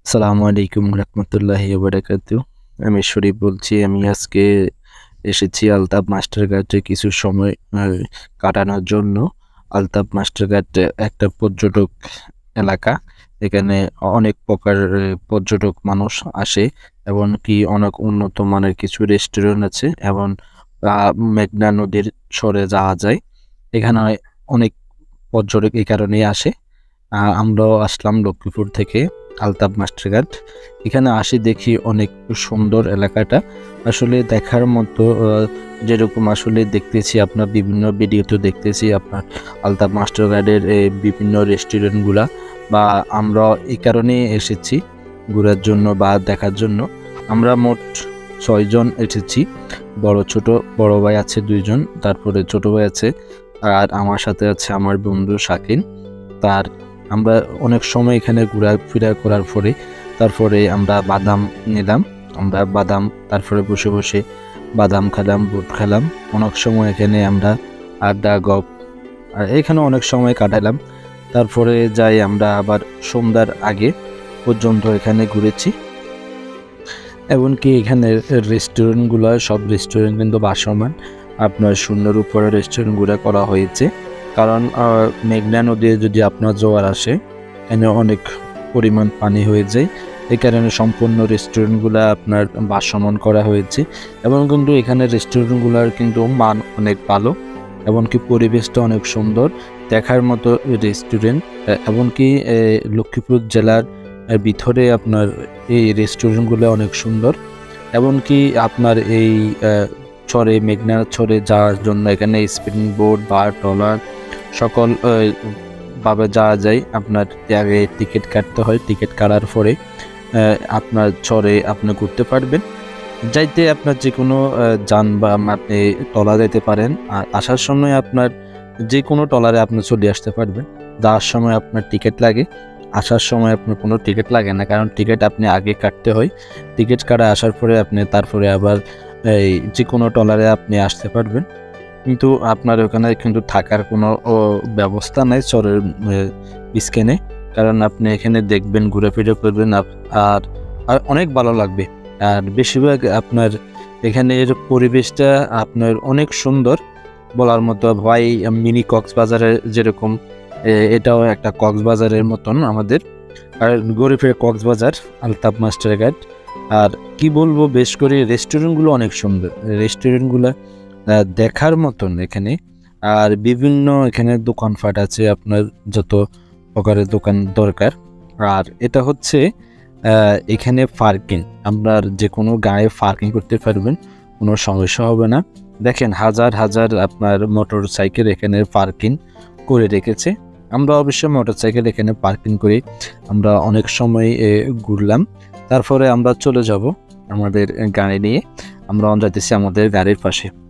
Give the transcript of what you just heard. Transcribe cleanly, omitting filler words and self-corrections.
আসসালামু আলাইকুম রহমতুল্লাহি ওয়া বারাকাতুহু। আমি শরীফ বলছি। আমি আজকে এসেছি আলতাফ মাস্টারঘাটে কিছু সময় কাটানোর জন্য। আলতাফ মাস্টারঘাট একটা পর্যটক এলাকা। এখানে অনেক প্রকার পর্যটক মানুষ আসে এবং কি অনেক উন্নত মানের কিছু রেস্টুরেন্ট আছে এবং মেঘনা নদীর সরে যাওয়া যায়। এখানে অনেক পর্যটক এই কারণেই আসে। আমরাও আসলাম লক্ষ্মীপুর থেকে আলতাফ মাস্টারঘাট। এখানে আসি দেখি অনেক সুন্দর এলাকাটা, আসলে দেখার মতো। যেরকম আসলে দেখতেছি আপনার বিভিন্ন ভিডিওতে দেখতেছি আপনার আলতাফ মাস্টারঘাটের বিভিন্ন রেস্টুরেন্টগুলা, বা আমরা এই কারণেই এসেছি ঘোরার জন্য বা দেখার জন্য। আমরা মোট 6 জন এসেছি। বড় ভাই আছে 2 জন, তারপরে ছোট ভাই আছে, আর আমার সাথে আছে আমার বন্ধু শাকিন। আমরা অনেক সময় এখানে ঘোরাফেরা করার পরে তারপরে আমরা বাদাম নিলাম। আমরা বাদাম তারপরে বসে বসে বাদাম খেলাম, বুট খেলাম। অনেক সময় এখানে আমরা আড্ডা গপ আর এখানে অনেক সময় কাটালাম। তারপরে যাই আমরা আবার সন্ধ্যার আগে পর্যন্ত এখানে ঘুরেছি। এমনকি এখানে রেস্টুরেন্টগুলো সব রেস্টুরেন্ট কিন্তু ভাসমান, আপনার শূন্যের উপরে রেস্টুরেন্টগুলো করা হয়েছে। কারণ মেঘনা নদীতে যদি আপনার জোয়ার আসে, এখানে অনেক পরিমাণ পানি হয়ে যায়। এই কারণে সম্পূর্ণ রেস্টুরেন্টগুলো আপনার ভাসমান করা হয়েছে। এবং কিন্তু এখানে রেস্টুরেন্টগুলোর কিন্তু মান অনেক ভালো, এমনকি পরিবেশটা অনেক সুন্দর, দেখার মতো রেস্টুরেন্ট। এমনকি লক্ষ্মীপুর জেলার ভিতরে আপনার এই রেস্টুরেন্টগুলো অনেক সুন্দর। এমনকি আপনার এই চরে মেঘনার চরে যাওয়ার জন্য এখানে স্পিডিং বোট বা ট্রলার সকল ভাবে যাওয়া যায়। আপনার আগে টিকিট কাটতে হয়, টিকিট কাটার পরে আপনার চরে আপনি ঘুরতে পারবেন। যাইতে আপনার যে কোনো যান বা আপনি ট্রলার যেতে পারেন, আর আসার সময় আপনার যে কোনো ট্রলারে আপনি চলে আসতে পারবেন। যাওয়ার সময় আপনার টিকিট লাগে, আসার সময় আপনার কোনো টিকিট লাগে না, কারণ টিকিট আপনি আগে কাটতে হয়। টিকিট কাটা আসার পরে আপনি তারপরে আবার এই যে কোনো ট্রলারে আপনি আসতে পারবেন। কিন্তু আপনার ওখানে কিন্তু থাকার কোনো ব্যবস্থা নাই চরের স্ক্যানে, কারণ আপনি এখানে দেখবেন, ঘোরাফেরা করবেন আর অনেক ভালো লাগবে। আর বেশিরভাগ আপনার এখানের পরিবেশটা আপনার অনেক সুন্দর বলার মতো। ভাই মিনি কক্সবাজারের যেরকম, এটাও একটা কক্সবাজারের মতন আমাদের। আর ঘুরে কক্সবাজার আলতাফ মাস্টারঘাট। আর কি বলবো, বেশ করে রেস্টুরেন্টগুলো অনেক সুন্দর, রেস্টুরেন্টগুলো দেখার মতন এখানে। আর বিভিন্ন এখানে দোকানপাট আছে, আপনার যত প্রকারের দোকান দরকার। আর এটা হচ্ছে এখানে পার্কিং, আপনার যে কোনো গায়ে পার্কিং করতে পারবেন, কোনো সমস্যা হবে না। দেখেন হাজার হাজার আপনার মোটর সাইকেল এখানে পার্কিং করে রেখেছে। আমরা অবশ্য মোটর সাইকেল এখানে পার্কিং করে আমরা অনেক সময় ঘুরলাম। তারপরে আমরা চলে যাব আমাদের গাড়ি নিয়ে, আমরা যাইতেছি আমাদের গাড়ির পাশে।